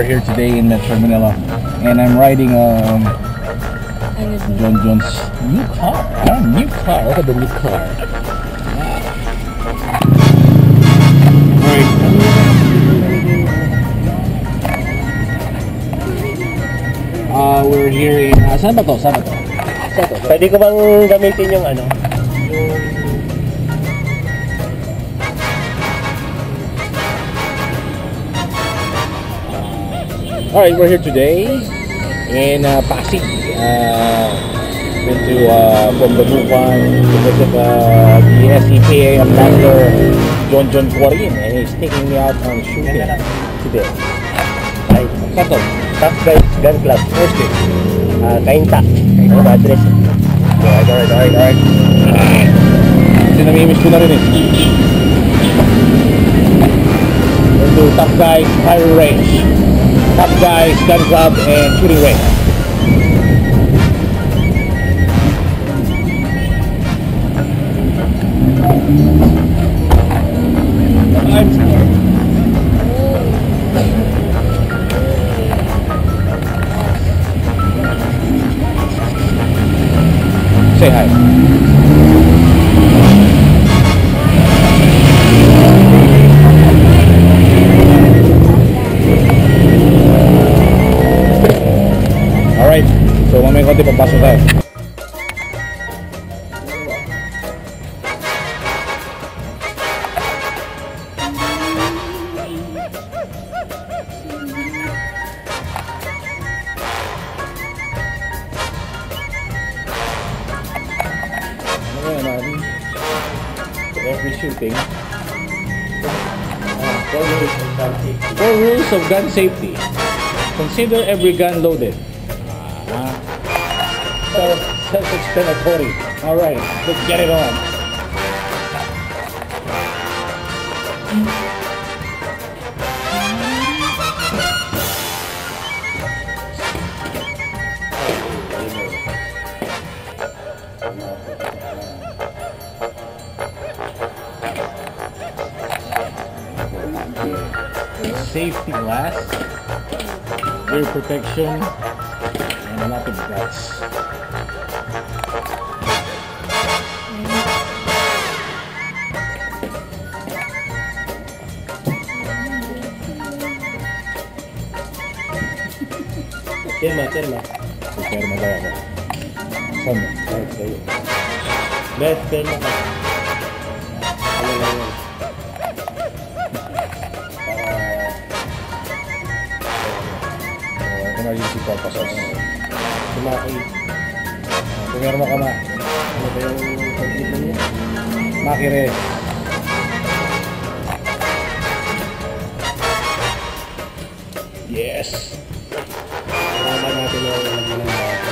we're here today in Metro Manila, and I'm riding John John's new car. New car. Look at the new car. Alright. We're here in... saan ba to? Pwede ko bang gamitin yung ano? Alright, we're here today in Pasig. Been to from Dagupan to visit the SCPA ambassador John Quarin, and he's taking me out on shooting today. Ay, Sato, Top Guys Gun Club. first day. Kainta. Ano ba address? Alright. Kasi namimiss ko na rin eh. We'll do Top Guys Fire Range, Top Guys Gun Club, and shooting range. Say hi. Alright, so mamaya konti papasok tayo. Every shooting, 4 rules of gun safety. Consider every gun loaded. Self-explanatory. All right, let's get it on. Safety glass, rear protection, and a lot of guts. Terma. Terma daw ako. Saan mo? Kahit sa'yo. Best terma ka. Ano lang yun? Emergency purposes. Sumaki. Pumirma ka na. Ano ba yung pag-ibig niya? Makire. Yes. Kailangan natin yung lagyan ng bata.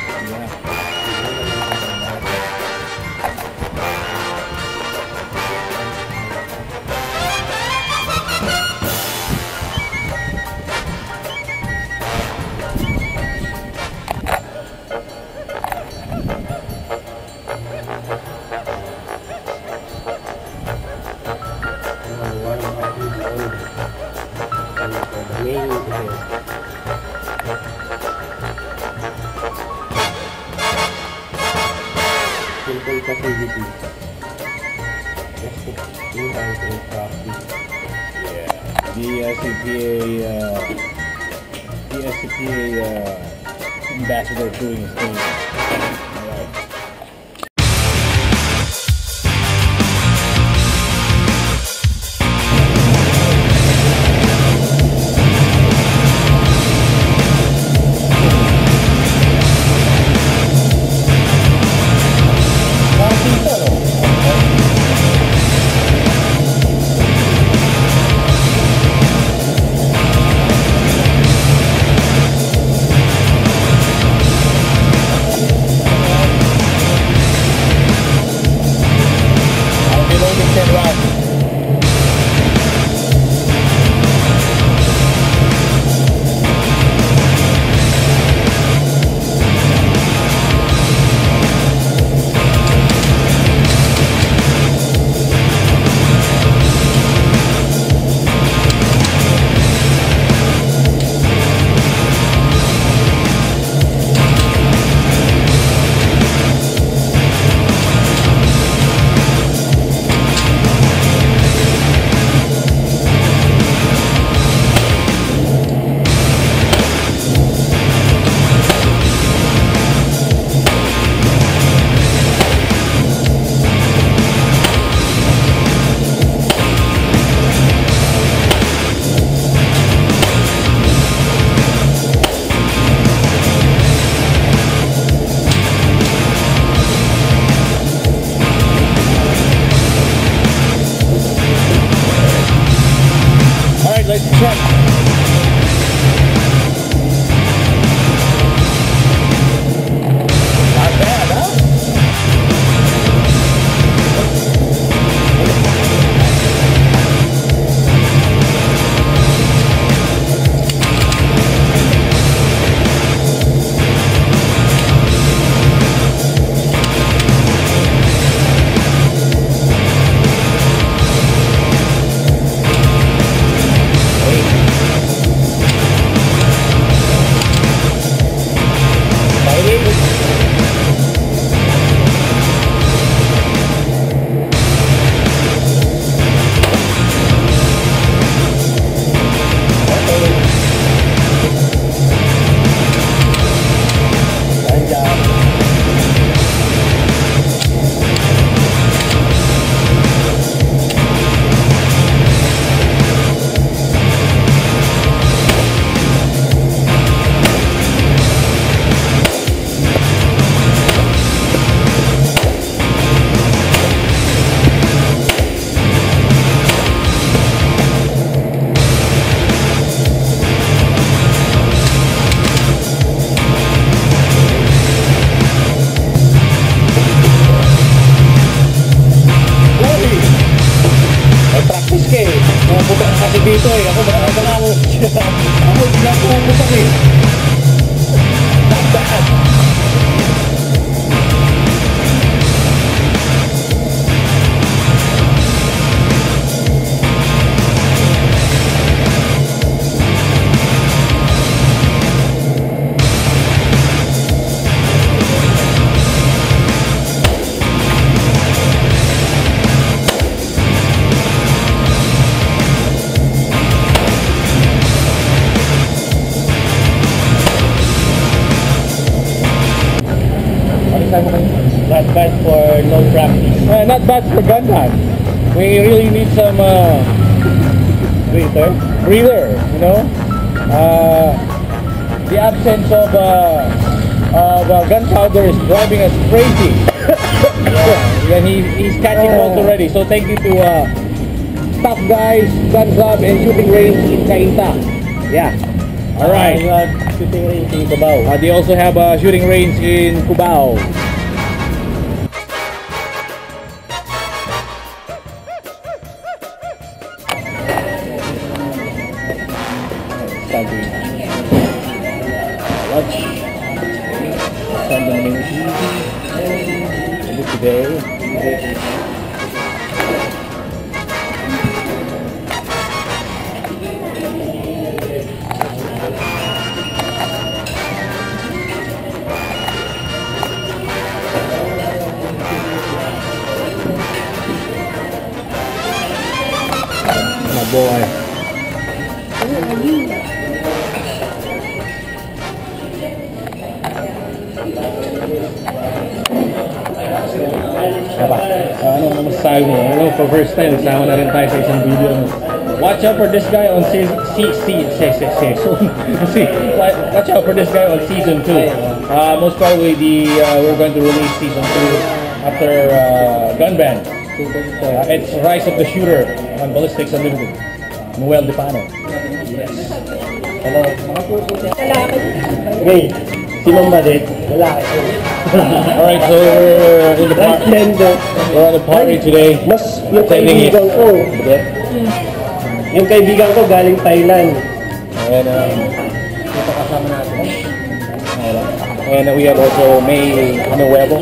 Simple facility. Just to clean out and practice. Yeah. The SCPA ambassador doing his thing. Alright. sabi ko kanina. Not bad for no practice. Not bad for gun time. We really need some breather, you know. The absence of gunpowder is driving us crazy. Yeah, and he's catching on already. So thank you to Top Guys, Gun Club, and Shooting Range in Cainta. Yeah. All right. You have shooting range in Cubao. They also have a shooting range in Cubao. Watch. Something today. My boy. Ano masasabi mo? Ano, for first time, sama na rin tayo sa isang video. Watch out for this guy on watch out for this guy on season 2. Most probably we're going to release season 2 after Gun Band. It's Rise of the Shooter on Ballistics Unlimited. Noel Depano. Yes. Hello. Okay. Sinong badit? Wala. Alright, so we're in the party. We're at the party today. Mas yung Attending it. kaibigan ko. Yung kaibigan ko galing Thailand. And ito kasama natin. And we have also May Anuevo.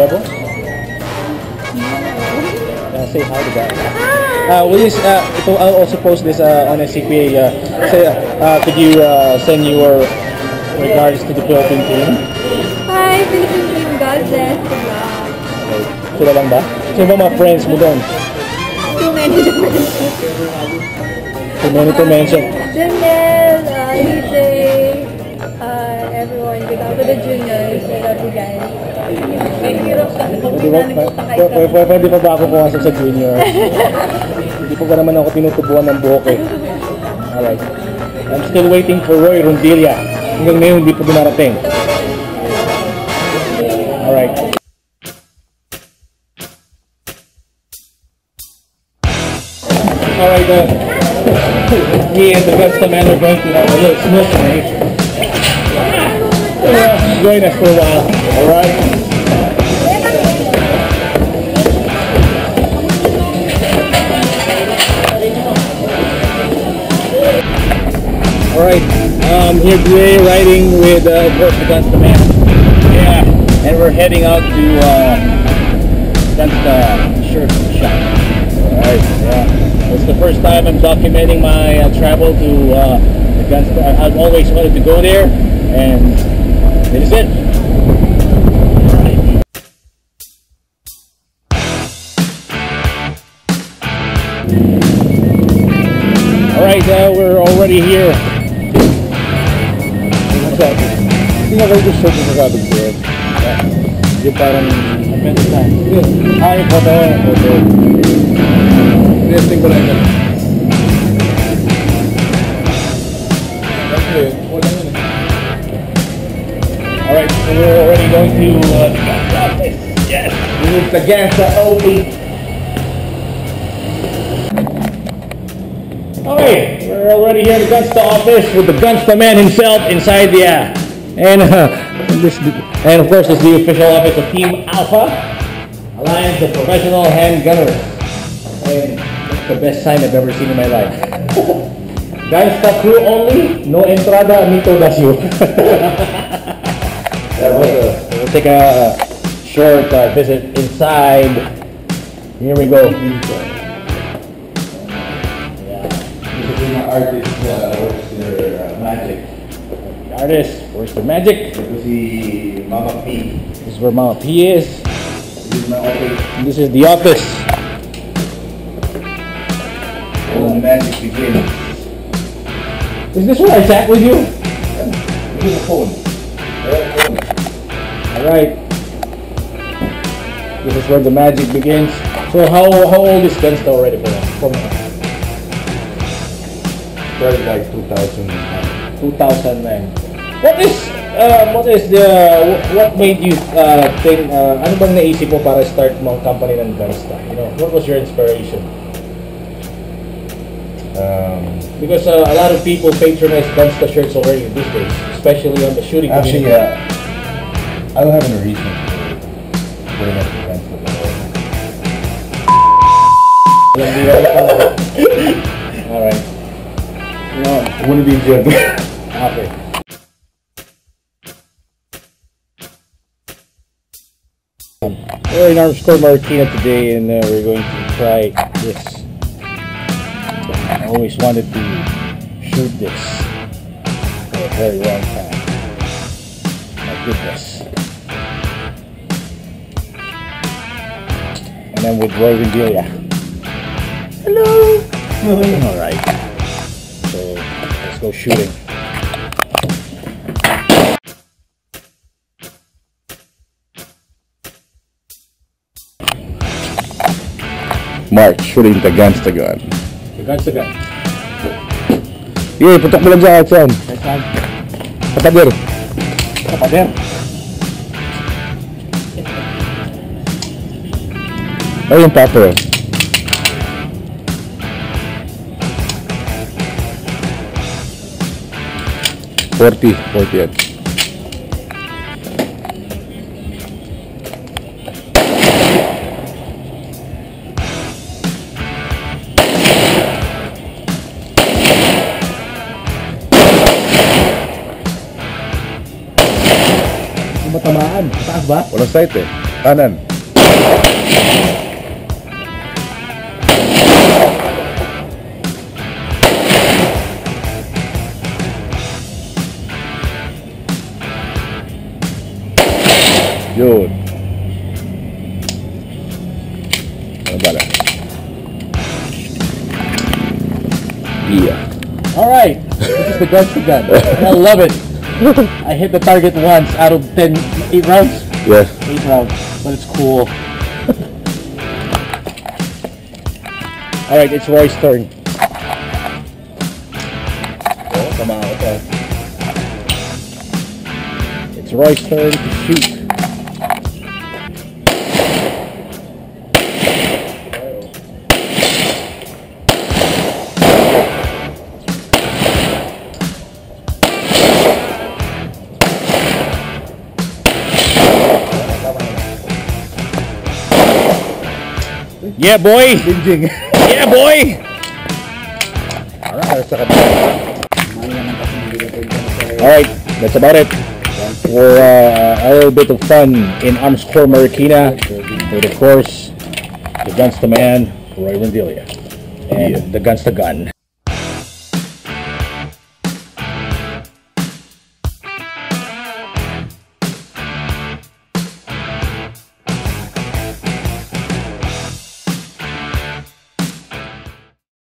Say hi to that. I'll also post this on SCPA. Could you send your regards to the Philippine team? Hi, Philippine team. God bless. Sila lang ba? Sino ba mga friends mo doon? Too many to mention. Too many to mention. Daniel, EJ, everyone. Good out to the juniors. I love you guys. Mahirap kasi kung pinanagpunta kayo. Pwede pa ba ako pumasok sa junior? Hindi pa naman ako tinutubuan ng buhok eh. Alright. I'm still waiting for Roy Rondilla. Hanggang ngayon hindi pa dumarating. Alright. Alright, me and the rest of the men are going to have a little smoke tonight. Join us for a while, alright? Alright, here today riding with, of course, the Guns to Man. Yeah, and we're heading out to Guns to Shirt Shop. Alright, yeah. It's the first time I'm documenting my travel to the Guns to I've always wanted to go there, and this is it. Alright, we're already here. Hindi na kayo gusto ko sabi ko. Hindi parang ay, photo. Testing ko lang yan. Alright, so we're already going to yes! We need the gas to open. Okay, we're already here at the Guns to office with the Guns to Man himself inside the and of course it's the official office of Team Alpha, Alliance of Professional Handgunners. And that's the best sign I've ever seen in my life. Guns to crew only, no entrada, mito dasyo. We'll take a short visit inside. Here we go. Artist, where's their magic? Artist, where's the magic? Ito si Mama P. This is where Mama P is. This is my office. This is the office. Where the magic begins. Is this where I sat with you? This is a phone. Alright. This is where the magic begins. So how old is Gunsta already from Started like 2009. 2009? What made you think, ano bang naisip mo para start mong company ng Gunsta? You know, what was your inspiration? Because a lot of people patronize Gunsta shirts already these days, especially on the shooting Actually, community. I don't have any reason for putting up the Gunsta. Alright. No, it wouldn't be good. Okay. We're in Armscore Marikina today, and we're going to try this. I always wanted to shoot this for a very long time. My goodness. And then with Roy Vendilia. Hello! Alright. So, let's go shooting. Mark, shooting the Gunsta gun. Gunsta gun. Yeah, putok mo lang sa akin. Kapader. Kapader. Ay, yung paper. $40 yan. Matamaan. Taas ba? Walang sight eh. Kanan. Yun. Ano bala? Yeah. Alright. This is the Gunsta gun. I love it. I hit the target once out of 8 rounds. Yes. 8 rounds. But it's cool. Alright, it's Roy's turn. Oh, come out. Okay. It's Roy's turn to shoot. Yeah, boy! Yeah, boy! Alright, that's about it. For a little bit of fun in Armscore Marikina with, of course, the Gunsta man, Roy Vendilia, and the Gunsta gun.